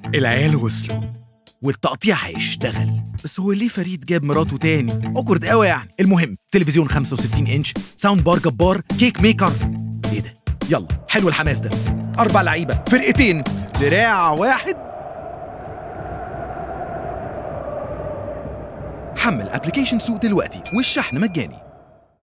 العيال وصلوا والتقطيع هيشتغل. بس هو ليه فريد جاب مراته تاني؟ اوكورد قوي يعني. المهم تلفزيون 65 انش، ساوند بار جبار، كيك ميكر. ايه ده؟ يلا حلو الحماس ده. 4 لعيبه، فرقتين، دراع واحد. حمل ابلكيشن سوق دلوقتي والشحن مجاني.